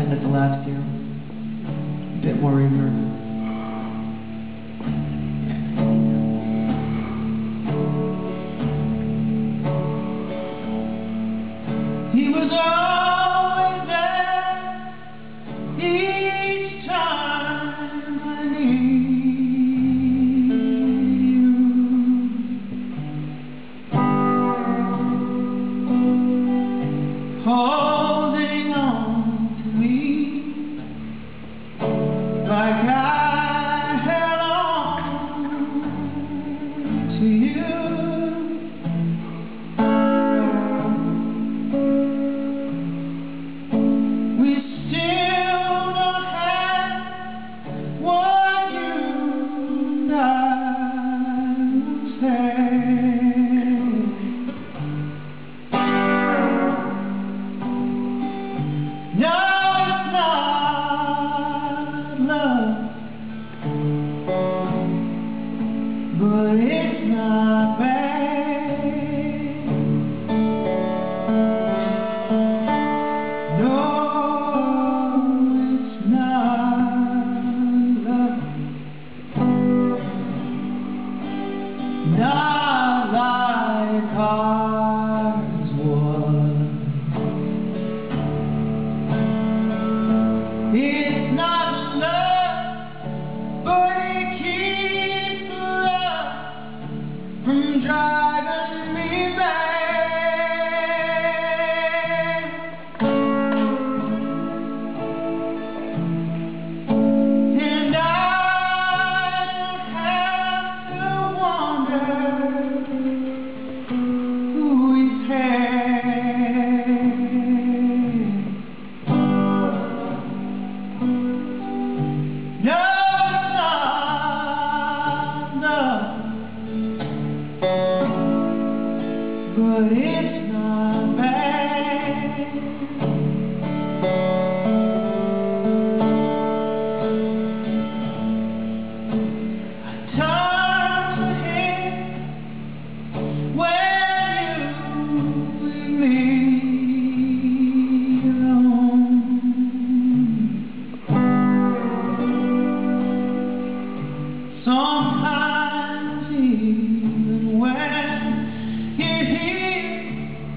than at the last year. A bit more reverb. He was always there each time I need you. Holding on to me like I held on to you. But it's not bad. No, it's not love. Not like ours was. It's not love, but it keeps from driving me mad. And I have to wonder who is had. No, it's not love. But it's not bad. I turn to him when you leave me alone. Sometimes even when you're here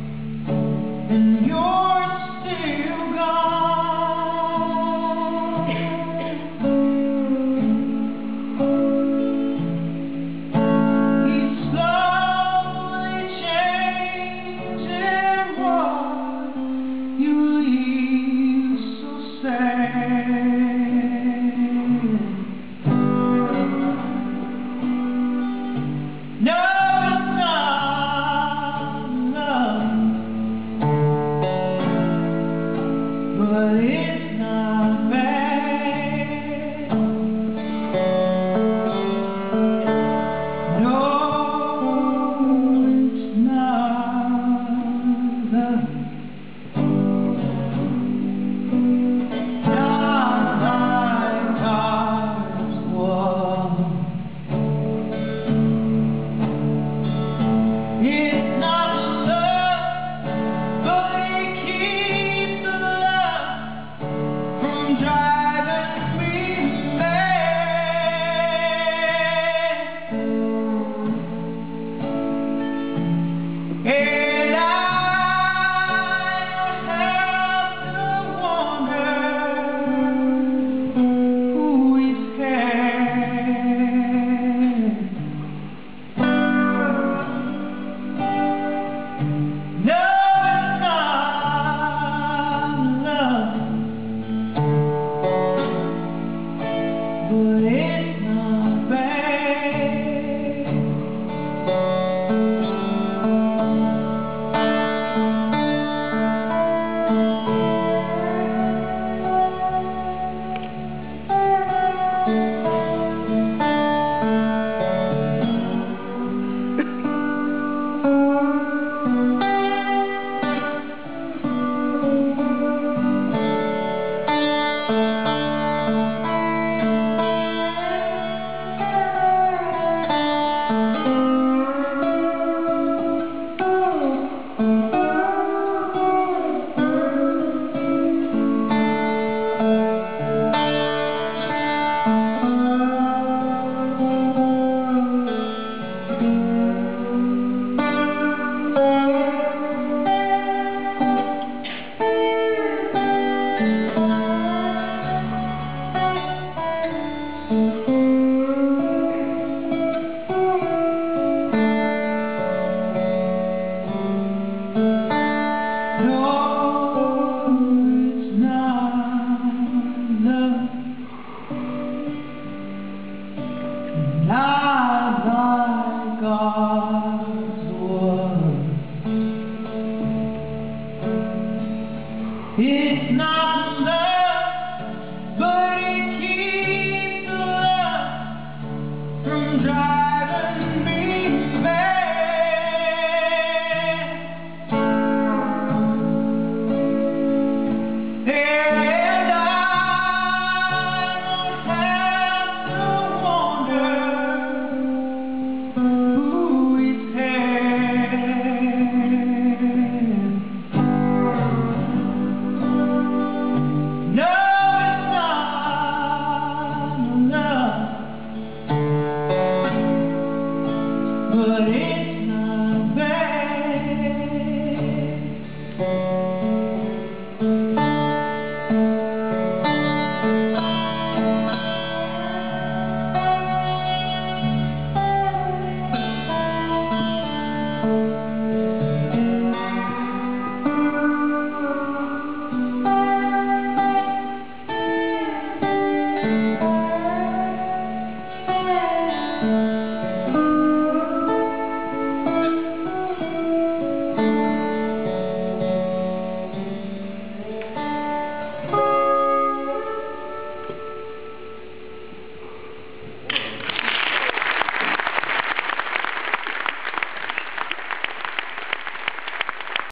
but it's